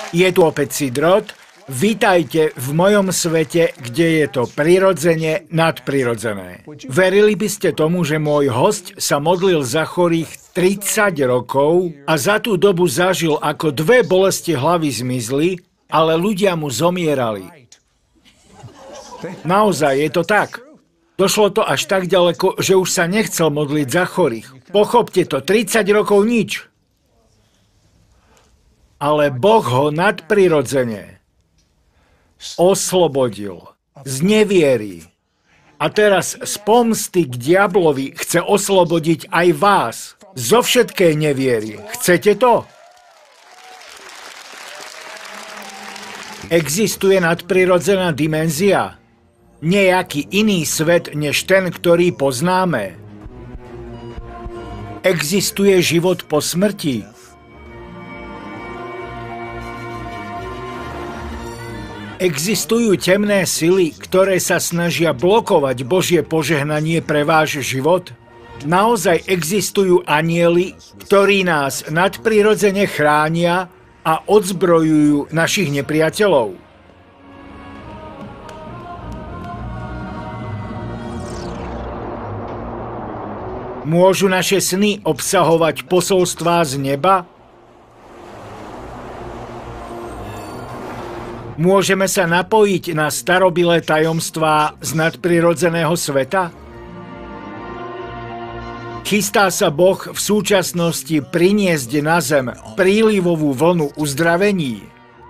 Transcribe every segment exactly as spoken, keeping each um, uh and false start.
Je tu opäť Sidrot. Vítajte v mojom svete, kde je to prirodzene nadprirodzené. Verili by ste tomu, že môj hosť sa modlil za chorých tridsať rokov a za tú dobu zažil, ako dve bolesti hlavy zmizli, ale ľudia mu zomierali. Naozaj je to tak. Došlo to až tak ďaleko, že už sa nechcel modliť za chorých. Pochopte to, tridsať rokov nič. Ale Boh ho nadprirodzene oslobodil z neviery. A teraz z pomsty k diablovi chce oslobodiť aj vás zo všetkej neviery. Chcete to? Existuje nadprirodzená dimenzia? Nejaký iný svet než ten, ktorý poznáme? Existuje život po smrti? Existujú temné sily, ktoré sa snažia blokovať Božie požehnanie pre váš život? Naozaj existujú anjeli, ktorí nás nadprirodzene chránia a odzbrojujú našich nepriateľov? Môžu naše sny obsahovať posolstvá z neba? Môžeme sa napojiť na starobilé tajomstvá z nadprirodzeného sveta? Chystá sa Boh v súčasnosti priniesť na zem prílivovú vlnu uzdravení?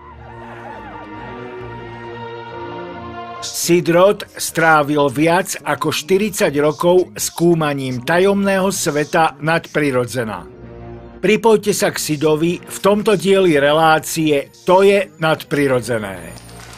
Sidrot strávil viac ako štyridsať rokov skúmaním tajomného sveta nadprirodzena. Pripojte sa k Sidovi v tomto dieli relácie To je nadprirodzené.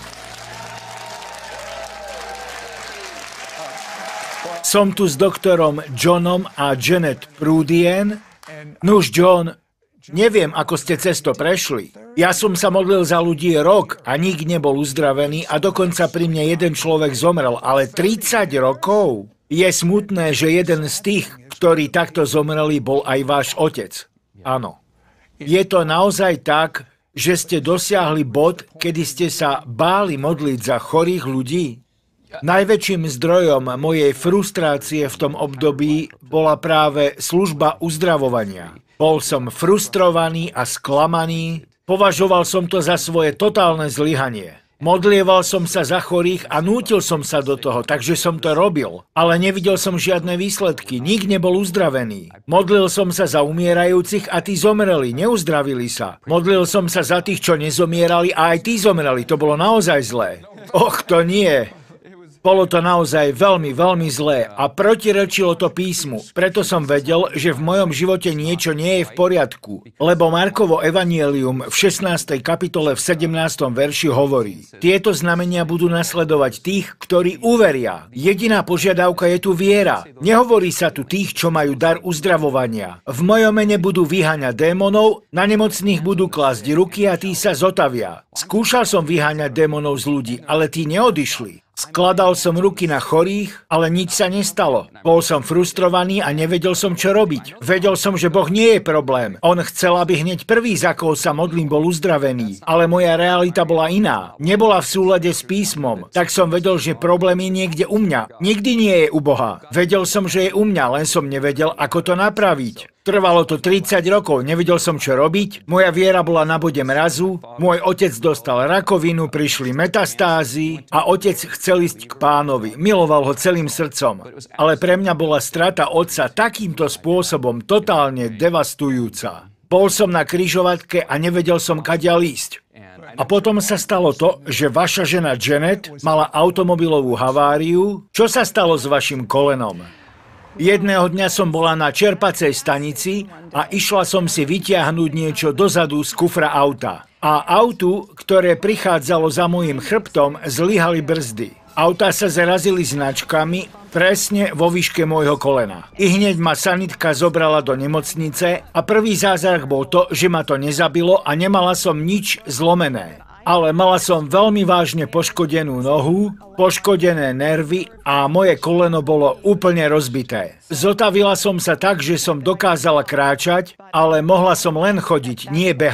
Som tu s doktorom Johnom a Janet Prudien. Nuž, John, neviem, ako ste cez to prešli. Ja som sa modlil za ľudí rok a nik nebol uzdravený a dokonca pri mne jeden človek zomrel, ale tridsať rokov? Je smutné, že jeden z tých, ktorí takto zomreli, bol aj váš otec. Áno. Je to naozaj tak, že ste dosiahli bod, kedy ste sa báli modliť za chorých ľudí? Najväčším zdrojom mojej frustrácie v tom období bola práve služba uzdravovania. Bol som frustrovaný a sklamaný, považoval som to za svoje totálne zlyhanie. Modlieval som sa za chorých a nútil som sa do toho, takže som to robil. Ale nevidel som žiadne výsledky, nik nebol uzdravený. Modlil som sa za umierajúcich a tí zomreli, neuzdravili sa. Modlil som sa za tých, čo nezomierali a aj tí zomreli, to bolo naozaj zlé. Och, to nie. Bolo to naozaj veľmi, veľmi zlé a protirečilo to písmu. Preto som vedel, že v mojom živote niečo nie je v poriadku. Lebo Markovo evanjelium v šestnástej kapitole v sedemnástom verši hovorí: tieto znamenia budú nasledovať tých, ktorí uveria. Jediná požiadavka je tu viera. Nehovorí sa tu tých, čo majú dar uzdravovania. V mojom mene budú vyháňať démonov, na nemocných budú klásť ruky a tí sa zotavia. Skúšal som vyháňať démonov z ľudí, ale tí neodišli. Skladal som ruky na chorých, ale nič sa nestalo. Bol som frustrovaný a nevedel som, čo robiť. Vedel som, že Boh nie je problém. On chcel, aby hneď prvý, za koho sa modlím, bol uzdravený. Ale moja realita bola iná. Nebola v súlade s písmom. Tak som vedel, že problém je niekde u mňa. Nikdy nie je u Boha. Vedel som, že je u mňa, len som nevedel, ako to napraviť. Trvalo to tridsať rokov, nevedel som, čo robiť, moja viera bola na bode mrazu, môj otec dostal rakovinu, prišli metastázy a otec chcel ísť k Pánovi, miloval ho celým srdcom. Ale pre mňa bola strata otca takýmto spôsobom totálne devastujúca. Bol som na križovatke a nevedel som, kadiaľ ísť. A potom sa stalo to, že vaša žena Janet mala automobilovú haváriu. Čo sa stalo s vašim kolenom? Jedného dňa som bola na čerpacej stanici a išla som si vytiahnuť niečo dozadu z kufra auta. A autu, ktoré prichádzalo za môjim chrbtom, zlyhali brzdy. Autá sa zarazili značkami presne vo výške môjho kolena. I hneď ma sanitka zobrala do nemocnice a prvý zázrak bol to, že ma to nezabilo a nemala som nič zlomené. Ale mala som veľmi vážne poškodenú nohu, poškodené nervy a moje koleno bolo úplne rozbité. Zotavila som sa tak, že som dokázala kráčať, ale mohla som len chodiť, nie behať.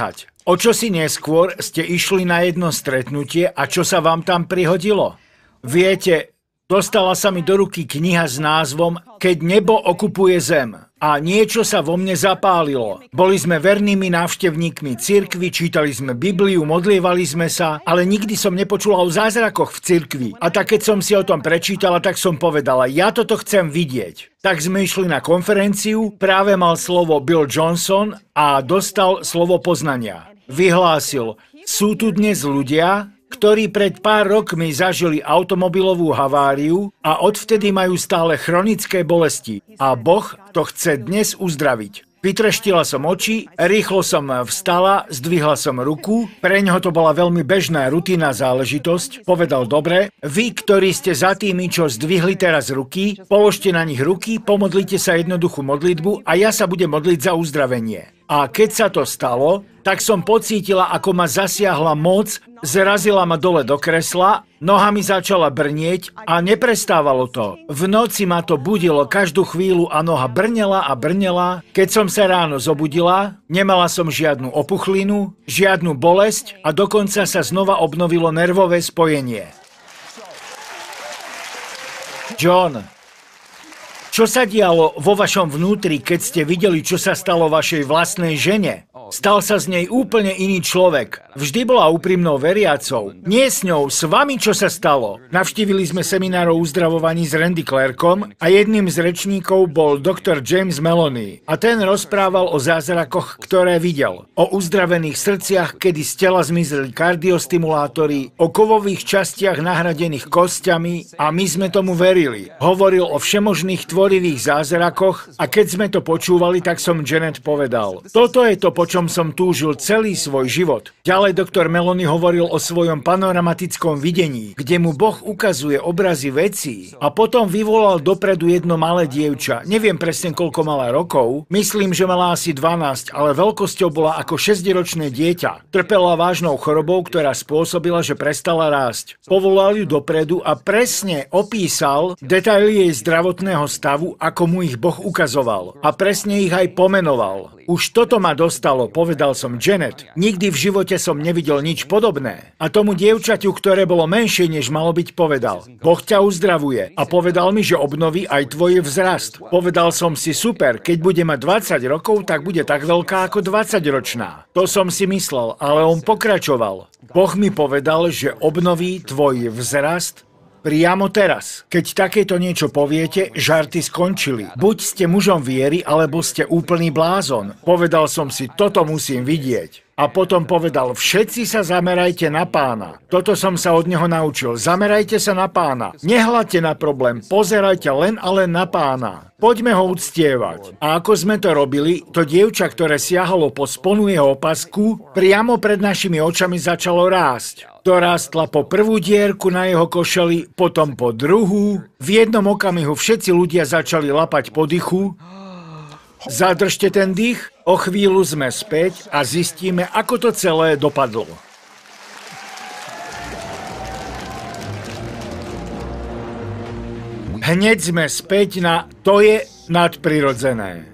O čo si neskôr ste išli na jedno stretnutie a čo sa vám tam prihodilo? Viete, dostala sa mi do ruky kniha s názvom Keď nebo okupuje zem. A niečo sa vo mne zapálilo. Boli sme vernými návštevníkmi cirkvi, čítali sme Bibliu, modlievali sme sa, ale nikdy som nepočula o zázrakoch v cirkvi. A tak keď som si o tom prečítala, tak som povedala, ja toto chcem vidieť. Tak sme išli na konferenciu, práve mal slovo Bill Johnson a dostal slovo poznania. Vyhlásil, sú tu dnes ľudia, ktorí pred pár rokmi zažili automobilovú haváriu a odvtedy majú stále chronické bolesti. A Boh to chce dnes uzdraviť. Vytreštila som oči, rýchlo som vstala, zdvihla som ruku, preňho to bola veľmi bežná rutinná záležitosť. Povedal, dobre, vy, ktorí ste za tými, čo zdvihli teraz ruky, položte na nich ruky, pomodlite sa jednoduchú modlitbu a ja sa budem modliť za uzdravenie. A keď sa to stalo, tak som pocítila, ako ma zasiahla moc, zrazila ma dole do kresla, noha mi začala brnieť a neprestávalo to. V noci ma to budilo každú chvíľu a noha brnela a brnela. Keď som sa ráno zobudila, nemala som žiadnu opuchlinu, žiadnu bolesť a dokonca sa znova obnovilo nervové spojenie. John, čo sa dialo vo vašom vnútri, keď ste videli, čo sa stalo vašej vlastnej žene? Stal sa z nej úplne iný človek. Vždy bola úprimnou veriacou. Nie s ňou, s vami, čo sa stalo. Navštívili sme seminár o uzdravovaní s Randy Clarkom a jedným z rečníkov bol doktor James Maloney. A ten rozprával o zázrakoch, ktoré videl. O uzdravených srdciach, kedy z tela zmizli kardiostimulátory, o kovových častiach nahradených kostiami a my sme tomu verili. Hovoril o všemožných tvorivých zázrakoch a keď sme to počúvali, tak som Janet povedal. Toto je to, po čom som túžil celý svoj život. Ďalej doktor Maloney hovoril o svojom panoramatickom videní, kde mu Boh ukazuje obrazy vecí a potom vyvolal dopredu jedno malé dievča. Neviem presne, koľko mala rokov. Myslím, že mala asi dvanásť, ale veľkosťou bola ako šesťročné dieťa. Trpela vážnou chorobou, ktorá spôsobila, že prestala rásť. Povolal ju dopredu a presne opísal detaily jej zdravotného stavu, ako mu ich Boh ukazoval. A presne ich aj pomenoval. Už toto ma dostalo, povedal som Janet. Nikdy v živote som nevidel nič podobné. A tomu dievčaťu, ktoré bolo menšie, než malo byť, povedal. Boh ťa uzdravuje. A povedal mi, že obnoví aj tvoj vzrast. Povedal som si, super, keď bude mať dvadsať rokov, tak bude tak veľká ako dvadsaťročná. To som si myslel, ale on pokračoval. Boh mi povedal, že obnoví tvoj vzrast priamo teraz. Keď takéto niečo poviete, žarty skončili. Buď ste mužom viery, alebo ste úplný blázon. Povedal som si, toto musím vidieť. A potom povedal, všetci sa zamerajte na Pána. Toto som sa od neho naučil. Zamerajte sa na Pána. Nehľadte na problém, pozerajte len a len na Pána. Poďme ho uctievať. A ako sme to robili, to dievča, ktoré siahalo po sponu jeho opasku, priamo pred našimi očami začalo rásť. To rástla po prvú dierku na jeho košeli, potom po druhú. V jednom okamihu všetci ľudia začali lapať po dychu. Zadržte ten dých, o chvíľu sme späť a zistíme, ako to celé dopadlo. Hneď sme späť na to je nadprirodzené.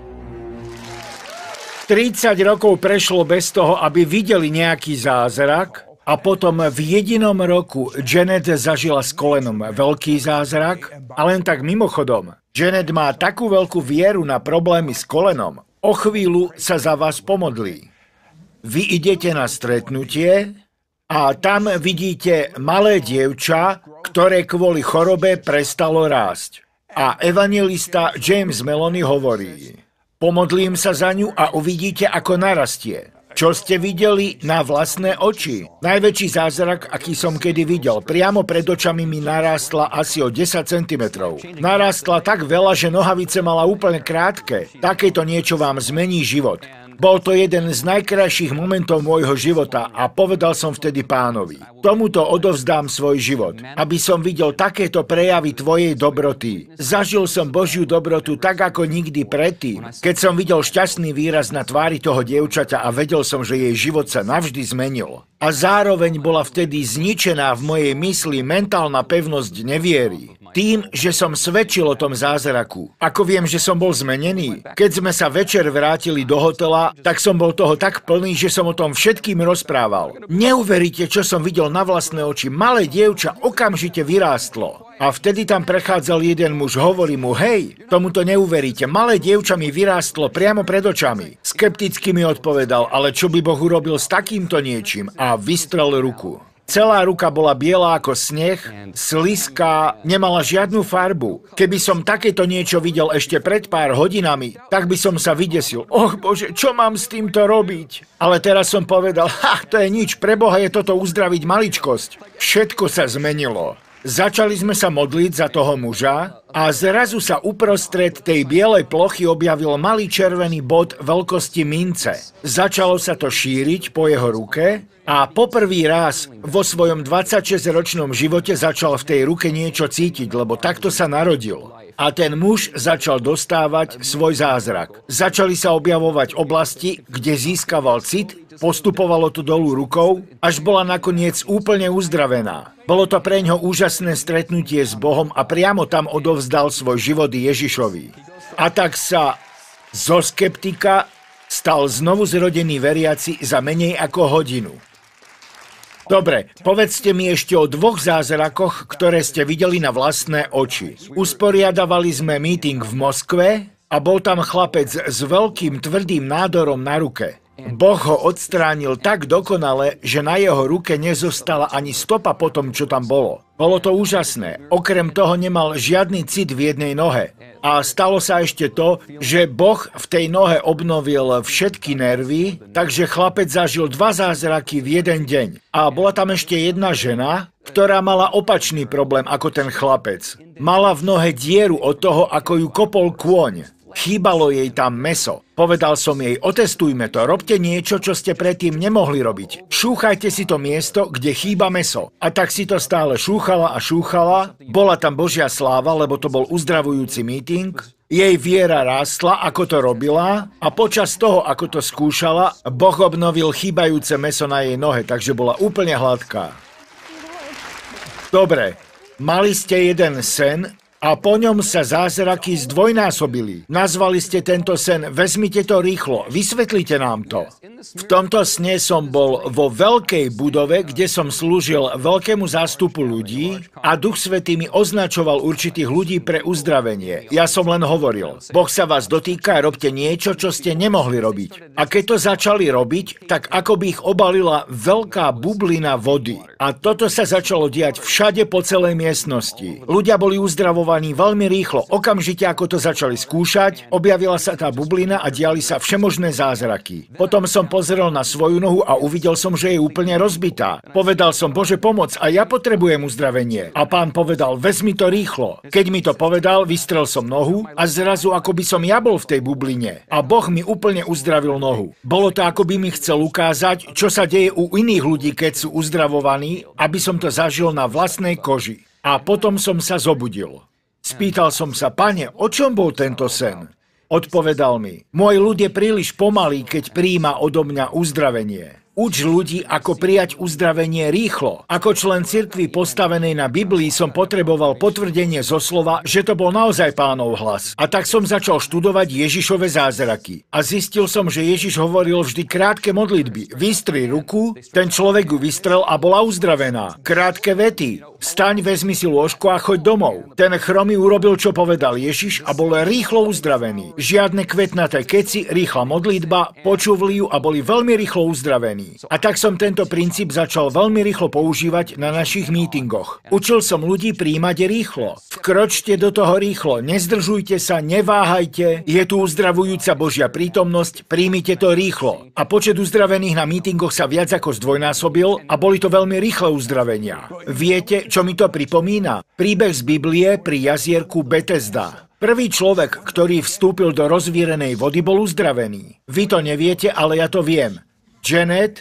tridsať rokov prešlo bez toho, aby videli nejaký zázrak a potom v jedinom roku Janet zažila s kolenom veľký zázrak a len tak mimochodom. Janet má takú veľkú vieru na problémy s kolenom. O chvíľu sa za vás pomodlí. Vy idete na stretnutie a tam vidíte malé dievča, ktoré kvôli chorobe prestalo rásť. A evanjelista James Maloney hovorí, pomodlím sa za ňu a uvidíte, ako narastie. Čo ste videli na vlastné oči? Najväčší zázrak, aký som kedy videl. Priamo pred očami mi narástla asi o desať centimetrov. Narástla tak veľa, že nohavice mala úplne krátke. Takéto niečo vám zmení život. Bol to jeden z najkrajších momentov môjho života a povedal som vtedy Pánovi. Tomuto odovzdám svoj život, aby som videl takéto prejavy tvojej dobroty. Zažil som Božiu dobrotu tak ako nikdy predtým, keď som videl šťastný výraz na tvári toho dievčaťa a vedel som, že jej život sa navždy zmenil. A zároveň bola vtedy zničená v mojej mysli mentálna pevnosť neviery. Tým, že som svedčil o tom zázraku. Ako viem, že som bol zmenený? Keď sme sa večer vrátili do hotela, tak som bol toho tak plný, že som o tom všetkým rozprával. Neuveríte, čo som videl na vlastné oči. Malé dievča okamžite vyrástlo. A vtedy tam prechádzal jeden muž, hovorí mu, hej, tomuto neuveríte, malé dievča mi vyrástlo priamo pred očami. Skepticky mi odpovedal, ale čo by Boh urobil s takýmto niečím? A vystrel ruku. Celá ruka bola biela ako sneh, slizká, nemala žiadnu farbu. Keby som takéto niečo videl ešte pred pár hodinami, tak by som sa vydesil. Och Bože, čo mám s týmto robiť? Ale teraz som povedal, ha, to je nič, pre Boha je toto uzdraviť maličkosť. Všetko sa zmenilo. Začali sme sa modliť za toho muža a zrazu sa uprostred tej bielej plochy objavil malý červený bod veľkosti mince. Začalo sa to šíriť po jeho ruke a poprvý raz vo svojom dvadsaťšesťročnom živote začal v tej ruke niečo cítiť, lebo takto sa narodil. A ten muž začal dostávať svoj zázrak. Začali sa objavovať oblasti, kde získaval cit, postupovalo to dolu rukou, až bola nakoniec úplne uzdravená. Bolo to pre ňo úžasné stretnutie s Bohom a priamo tam odovzdal svoj život Ježišovi. A tak sa zo skeptika stal znovu zrodený veriaci za menej ako hodinu. Dobre, povedzte mi ešte o dvoch zázrakoch, ktoré ste videli na vlastné oči. Usporiadavali sme meeting v Moskve a bol tam chlapec s veľkým tvrdým nádorom na ruke. Boh ho odstránil tak dokonale, že na jeho ruke nezostala ani stopa po tom, čo tam bolo. Bolo to úžasné. Okrem toho nemal žiadny cit v jednej nohe. A stalo sa ešte to, že Boh v tej nohe obnovil všetky nervy, takže chlapec zažil dva zázraky v jeden deň. A bola tam ešte jedna žena, ktorá mala opačný problém ako ten chlapec. Mala v nohe dieru od toho, ako ju kopol kôň. Chýbalo jej tam mäso. Povedal som jej, otestujme to, robte niečo, čo ste predtým nemohli robiť. Šúchajte si to miesto, kde chýba mäso. A tak si to stále šúchala a šúchala. Bola tam Božia sláva, lebo to bol uzdravujúci meeting. Jej viera rástla, ako to robila, a počas toho, ako to skúšala, Boh obnovil chýbajúce mäso na jej nohe, takže bola úplne hladká. Dobre, mali ste jeden sen, a po ňom sa zázraky zdvojnásobili. Nazvali ste tento sen, vezmite to rýchlo, vysvetlite nám to. V tomto sne som bol vo veľkej budove, kde som slúžil veľkému zástupu ľudí a Duch Svätý mi označoval určitých ľudí pre uzdravenie. Ja som len hovoril, Boh sa vás dotýka, robte niečo, čo ste nemohli robiť. A keď to začali robiť, tak ako by ich obalila veľká bublina vody. A toto sa začalo diať všade po celej miestnosti. Ľudia boli uzdravovaní veľmi rýchlo. Okamžite, ako to začali skúšať, objavila sa tá bublina a diali sa všemožné zázraky. Potom som pozrel na svoju nohu a uvidel som, že je úplne rozbitá. Povedal som, Bože, pomoc, a ja potrebujem uzdravenie. A Pán povedal, vezmi to rýchlo. Keď mi to povedal, vystrel som nohu a zrazu ako by som ja bol v tej bubline. A Boh mi úplne uzdravil nohu. Bolo to, ako by mi chcel ukázať, čo sa deje u iných ľudí, keď sú uzdravovaní, aby som to zažil na vlastnej koži. A potom som sa zobudil. Spýtal som sa, Pane, o čom bol tento sen? Odpovedal mi, môj ľud je príliš pomalý, keď prijíma odo mňa uzdravenie. Uč ľudí, ako prijať uzdravenie rýchlo. Ako člen cirkvi postavenej na Biblii som potreboval potvrdenie zo slova, že to bol naozaj Pánov hlas. A tak som začal študovať Ježišove zázraky. A zistil som, že Ježiš hovoril vždy krátke modlitby. Vystri ruku, ten človek ju vystrel a bola uzdravená. Krátke vety. Staň, vezmi si lôžko a choď domov. Ten chromý urobil, čo povedal Ježiš a bol rýchlo uzdravený. Žiadne kvetnaté keci, rýchla modlitba, počuli ju a boli veľmi rýchlo uzdravení. A tak som tento princíp začal veľmi rýchlo používať na našich mítingoch. Učil som ľudí príjmať rýchlo. Vkročte do toho rýchlo, nezdržujte sa, neváhajte, je tu uzdravujúca Božia prítomnosť, príjmite to rýchlo. A počet uzdravených na mítingoch sa viac ako zdvojnásobil a boli to veľmi rýchle uzdravenia. Viete, čo mi to pripomína? Príbeh z Biblie pri jazierku Betesda. Prvý človek, ktorý vstúpil do rozvírenej vody, bol uzdravený. Vy to neviete, ale ja to viem. Janet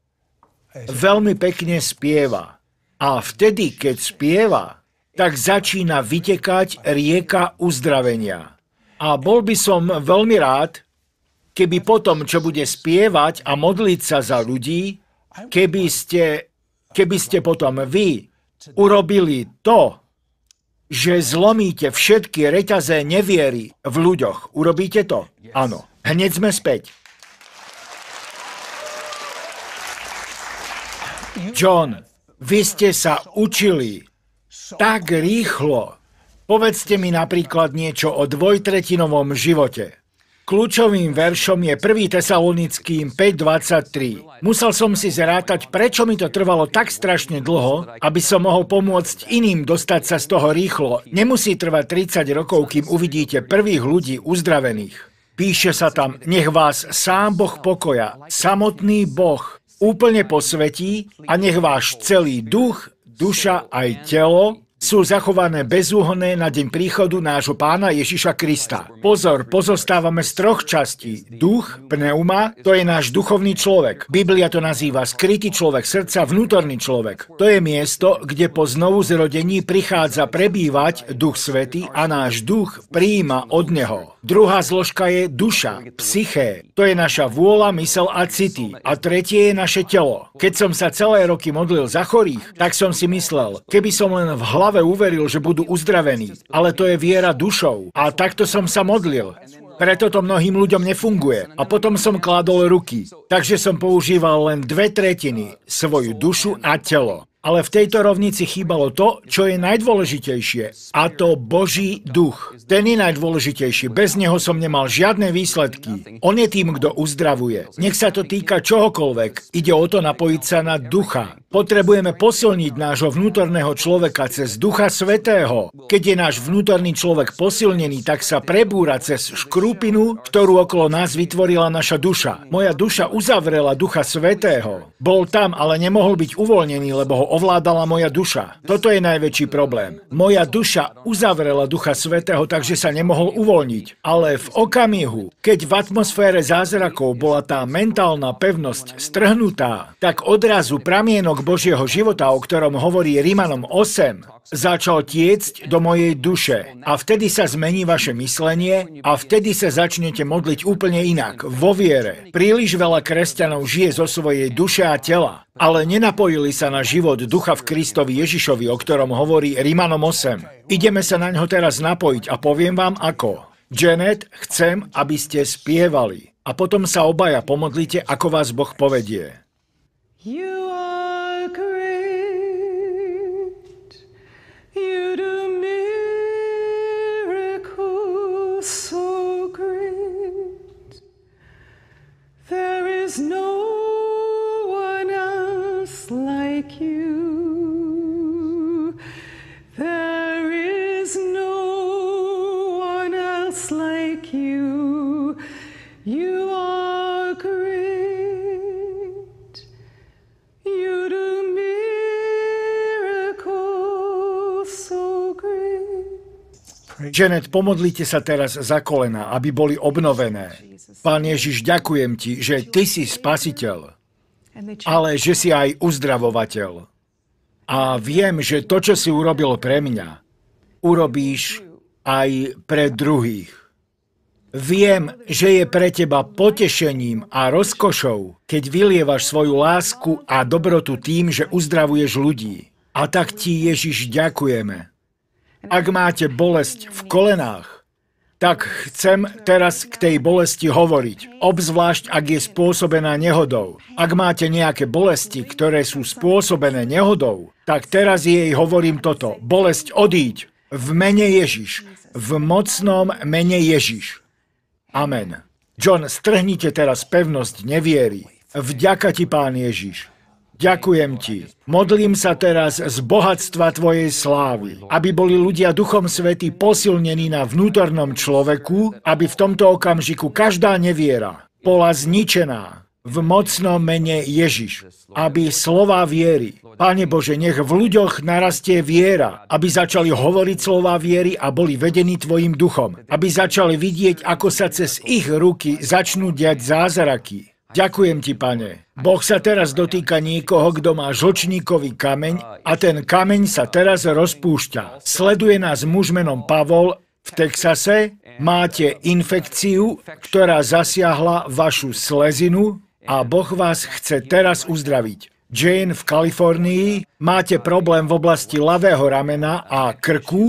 veľmi pekne spieva. A vtedy, keď spieva, tak začína vytekať rieka uzdravenia. A bol by som veľmi rád, keby potom, čo bude spievať a modliť sa za ľudí, keby ste, keby ste potom vy urobili to, že zlomíte všetky reťaze neviery v ľuďoch. Urobíte to? Áno. Hneď sme späť. John, vy ste sa učili tak rýchlo. Povedzte mi napríklad niečo o dvojtretinovom živote. Kľúčovým veršom je prvý Tesalonickým päť dvadsaťtri. Musel som si zrátať, prečo mi to trvalo tak strašne dlho, aby som mohol pomôcť iným dostať sa z toho rýchlo. Nemusí trvať tridsať rokov, kým uvidíte prvých ľudí uzdravených. Píše sa tam, nech vás sám Boh pokoja, samotný Boh, úplne posvetí a nech váš celý duch, duša aj telo sú zachované bezúhonné na deň príchodu nášho Pána Ježiša Krista. Pozor, pozostávame z troch častí. Duch, pneuma, to je náš duchovný človek. Biblia to nazýva skrytý človek srdca, vnútorný človek. To je miesto, kde po znovu zrodení prichádza prebývať Duch Svätý a náš duch prijíma od Neho. Druhá zložka je duša, psyché. To je naša vôľa, mysel a city. A tretie je naše telo. Keď som sa celé roky modlil za chorých, tak som si myslel, keby som len v hlave uveril, že budú uzdravení. Ale to je viera dušou. A takto som sa modlil. Preto to mnohým ľuďom nefunguje. A potom som kládol ruky. Takže som používal len dve tretiny, svoju dušu a telo. Ale v tejto rovnici chýbalo to, čo je najdôležitejšie. A to Boží duch. Ten je najdôležitejší. Bez neho som nemal žiadne výsledky. On je tým, kto uzdravuje. Nech sa to týka čohokoľvek. Ide o to napojiť sa na ducha. Potrebujeme posilniť nášho vnútorného človeka cez Ducha Svätého. Keď je náš vnútorný človek posilnený, tak sa prebúra cez škrupinu, ktorú okolo nás vytvorila naša duša. Moja duša uzavrela Ducha Svätého. Bol tam, ale nemohol byť uvoľnený, lebo ho ovládala moja duša. Toto je najväčší problém. Moja duša uzavrela Ducha Svätého, takže sa nemohol uvoľniť. Ale v okamihu, keď v atmosfére zázrakov bola tá mentálna pevnosť strhnutá, tak odrazu pramienok Božieho života, o ktorom hovorí Rimanom osem, začal tiecť do mojej duše. A vtedy sa zmení vaše myslenie a vtedy sa začnete modliť úplne inak, vo viere. Príliš veľa kresťanov žije zo svojej duše a tela, ale nenapojili sa na život ducha v Kristovi Ježišovi, o ktorom hovorí Rimanom osem. Ideme sa na ňo teraz napojiť a poviem vám ako. Janet, chcem, aby ste spievali. A potom sa obaja pomodlite, ako vás Boh povedie. You are great. You do miracles so great. There is no one else like you. There is no one else like you. You are great. You do miracles so great. Janet, pomodlite sa teraz za kolena, aby boli obnovené. Pán Ježiš, ďakujem ti, že ty si spasiteľ, ale že si aj uzdravovateľ. A viem, že to, čo si urobil pre mňa, urobíš aj pre druhých. Viem, že je pre teba potešením a rozkošou, keď vylievaš svoju lásku a dobrotu tým, že uzdravuješ ľudí. A tak ti, Ježiš, ďakujeme. Ak máte bolesť v kolenách, tak chcem teraz k tej bolesti hovoriť, obzvlášť ak je spôsobená nehodou. Ak máte nejaké bolesti, ktoré sú spôsobené nehodou, tak teraz jej hovorím toto. Bolesť odíď v mene Ježiš, v mocnom mene Ježiš. Amen. John, strhnite teraz pevnosť neviery. Vďaka ti, Pán Ježiš. Ďakujem ti. Modlím sa teraz z bohatstva tvojej slávy, aby boli ľudia Duchom Svätý posilnení na vnútornom človeku, aby v tomto okamžiku každá neviera bola zničená v mocnom mene Ježiš, aby slová viery, Páne Bože, nech v ľuďoch narastie viera, aby začali hovoriť slová viery a boli vedení tvojim duchom, aby začali vidieť, ako sa cez ich ruky začnú diať zázraky. Ďakujem ti, Pane. Boh sa teraz dotýka niekoho, kto má žlčníkový kameň a ten kameň sa teraz rozpúšťa. Sleduje nás muž menom Pavol v Texase. Máte infekciu, ktorá zasiahla vašu slezinu a Boh vás chce teraz uzdraviť. Jane v Kalifornii, máte problém v oblasti ľavého ramena a krku.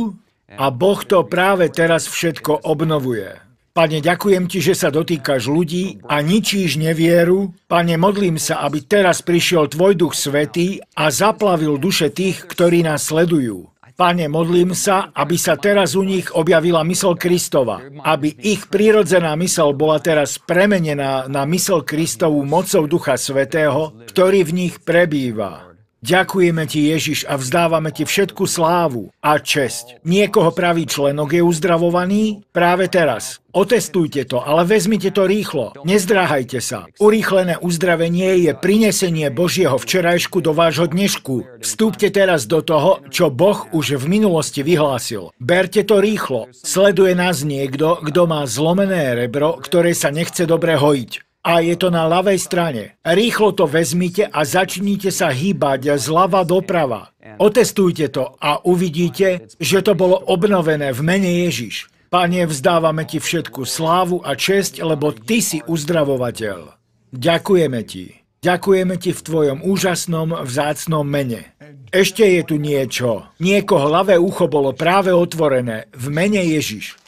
A Boh to práve teraz všetko obnovuje. Pane, ďakujem Ti, že sa dotýkaš ľudí a ničíš nevieru. Pane, modlím sa, aby teraz prišiel Tvoj Duch Svätý a zaplavil duše tých, ktorí nás sledujú. Pane, modlím sa, aby sa teraz u nich objavila myseľ Kristova, aby ich prirodzená myseľ bola teraz premenená na myseľ Kristovú mocou Ducha Svätého, ktorý v nich prebýva. Ďakujeme Ti, Ježiš, a vzdávame Ti všetku slávu a česť. Niekoho pravý členok je uzdravovaný práve teraz. Otestujte to, ale vezmite to rýchlo. Nezdráhajte sa. Urýchlené uzdravenie je prinesenie Božieho včerajšku do vášho dnešku. Vstúpte teraz do toho, čo Boh už v minulosti vyhlásil. Berte to rýchlo. Sleduje nás niekto, kto má zlomené rebro, ktoré sa nechce dobre hojiť. A je to na ľavej strane. Rýchlo to vezmite a začnite sa hýbať zľava doprava. Otestujte to a uvidíte, že to bolo obnovené v mene Ježiš. Pane, vzdávame Ti všetku slávu a česť, lebo Ty si uzdravovateľ. Ďakujeme Ti. Ďakujeme Ti v Tvojom úžasnom, vzácnom mene. Ešte je tu niečo. Niekoho ľavé ucho bolo práve otvorené v mene Ježiš.